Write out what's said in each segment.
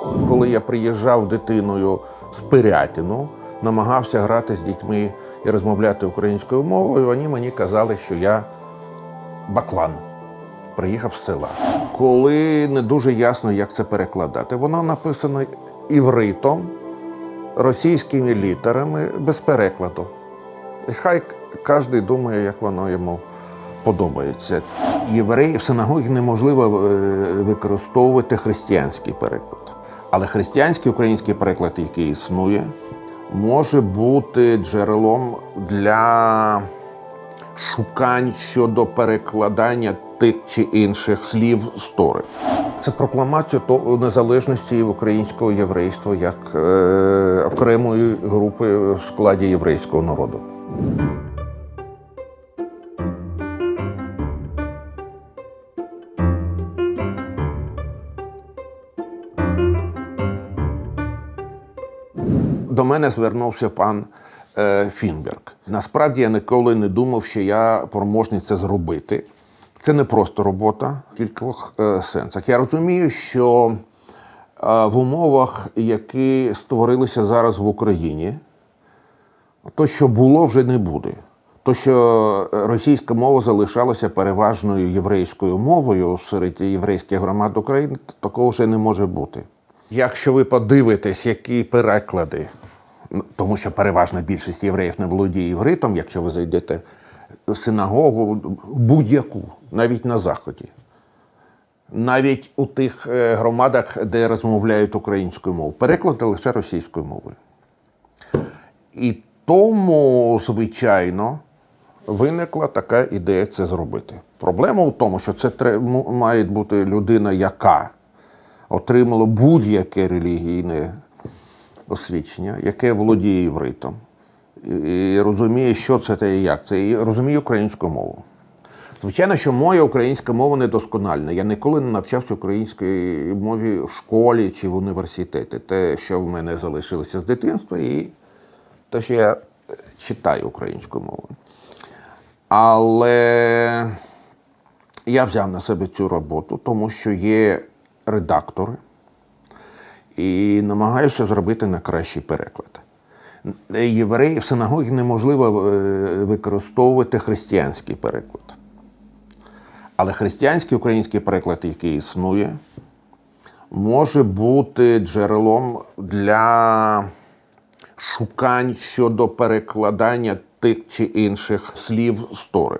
Коли я приїжджав дитиною з Пирятину, намагався грати з дітьми і розмовляти українською мовою, вони мені казали, що я баклан, приїхав з села. Коли не дуже ясно, як це перекладати, воно написано івритом, російськими літерами, без перекладу. І хай кожен думає, як воно йому подобається. Євреї в синагогі неможливо використовувати християнський переклад. Але християнський український переклад, який існує, може бути джерелом для шукань щодо перекладання тих чи інших слів з Тори. Це прокламація незалежності українського єврейства як окремої групи в складі єврейського народу. До мене звернувся пан Фінберг. Насправді я ніколи не думав, що я спроможний це зробити. Це не просто робота в кількох сенсах. Я розумію, що в умовах, які створилися зараз в Україні, то, що було, вже не буде. То, що російська мова залишалася переважною єврейською мовою серед єврейських громад України, такого вже не може бути. Якщо ви подивитесь, які переклади, тому що переважна більшість євреїв не володіє івритом, якщо ви зайдете в синагогу, будь-яку, навіть на Заході, навіть у тих громадах, де розмовляють українською мовою, переклади лише російською мовою. І тому, звичайно, виникла така ідея це зробити. Проблема в тому, що це має бути людина, яка отримала будь-яке релігійне освічення, яке володіє івритом, і розуміє, що це та і як це, і розуміє українську мову. Звичайно, що моя українська мова недоскональна. Я ніколи не навчався українській мові в школі чи в університеті. Те, що в мене залишилося з дитинства, і те, що я читаю українською мовою. Але я взяв на себе цю роботу, тому що є редактори, і намагаюся зробити найкращий переклад. Євреї в синагогі неможливо використовувати християнський переклад. Але християнський український переклад, який існує, може бути джерелом для шукань щодо перекладання тих чи інших слів з Тори.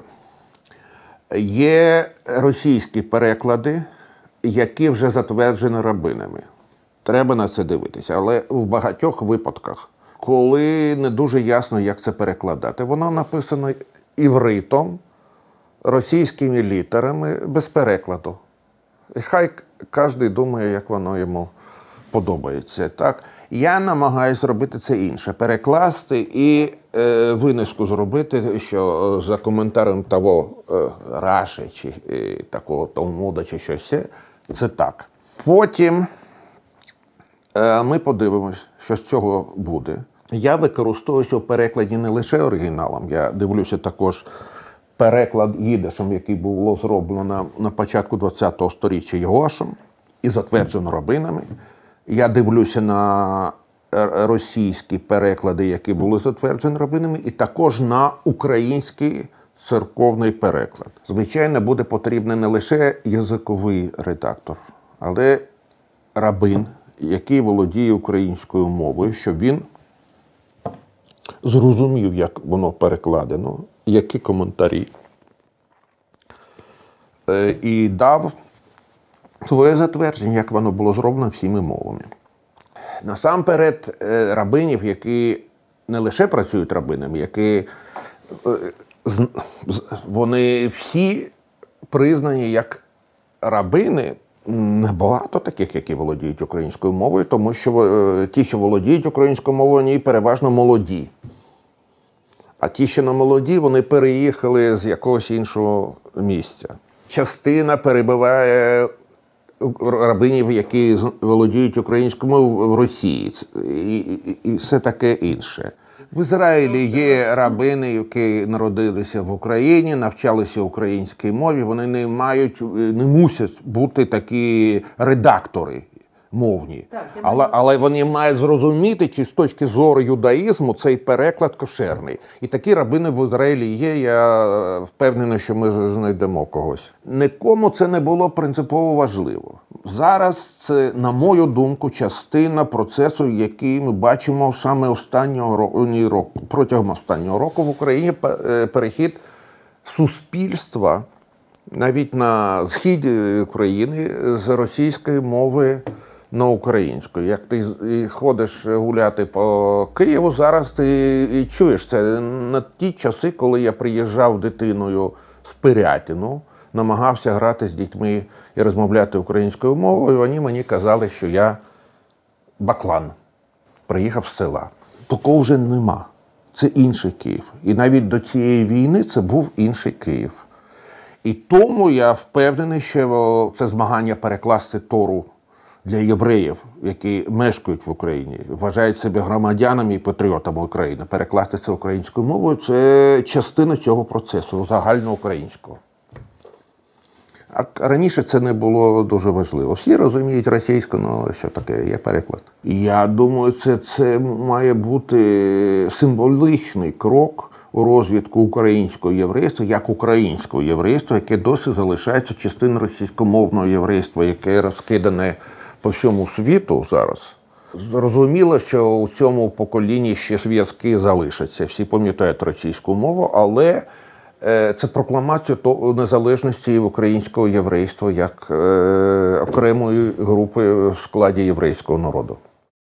Є російські переклади, які вже затверджені рабинами. Треба на це дивитися. Але в багатьох випадках, коли не дуже ясно, як це перекладати, воно написано івритом, російськими літерами, без перекладу. І хай кожен думає, як воно йому подобається. Так? Я намагаюся зробити це інше. Перекласти і винеску зробити, що за коментарем того Раші, чи такого Талмуда, чи щось, це так. Потім ми подивимось, що з цього буде. Я використовуюся у перекладі не лише оригіналом, я дивлюся також переклад їдишем, який було зроблено на початку ХХ століття Єгошем і затверджено рабинами. Я дивлюся на російські переклади, які були затверджені рабинами, і також на український церковний переклад. Звичайно, буде потрібен не лише язиковий редактор, але рабин, який володіє українською мовою, щоб він зрозумів, як воно перекладено, які коментарі, і дав своє затвердження, як воно було зроблено всіми мовами. Насамперед, рабинів, які не лише працюють рабинами, які вони всі признані як рабини, небагато таких, які володіють українською мовою, тому що ті, що володіють українською мовою, вони переважно молоді. А ті, що не молоді, вони переїхали з якогось іншого місця. Частина перебуває рабинів, які володіють українською мовою в Росії. І все таке інше. В Ізраїлі є рабини, які народилися в Україні, навчалися українській мові. Вони не мусять бути такі редактори. мовні. Але вони мають зрозуміти, чи з точки зору юдаїзму цей переклад кошерний. І такі рабини в Ізраїлі є, я впевнений, що ми знайдемо когось. Нікому це не було принципово важливо. Зараз це, на мою думку, частина процесу, який ми бачимо саме протягом останнього року в Україні, перехід суспільства, навіть на східі України, з російської мови на українську. Як ти ходиш гуляти по Києву, зараз ти і чуєш це. На ті часи, коли я приїжджав дитиною з Пирятину, намагався грати з дітьми і розмовляти українською мовою, вони мені казали, що я баклан, приїхав з села. Такого вже нема. Це інший Київ. І навіть до цієї війни це був інший Київ. І тому я впевнений, що це змагання перекласти Тору для євреїв, які мешкають в Україні, вважають себе громадянами і патріотами України. Перекласти це українською мовою – це частина цього процесу, загальноукраїнського. А раніше це не було дуже важливо. Всі розуміють російську, але що таке, є переклад. І я думаю, це має бути символічний крок у розвитку українського єврейства, як українського єврейства, яке досі залишається частиною російськомовного єврейства, яке розкидане по всьому світу зараз. Зрозуміло, що у цьому поколінні ще зв'язки залишаться. Всі пам'ятають російську мову, але це прокламація незалежності українського єврейства як окремої групи в складі єврейського народу.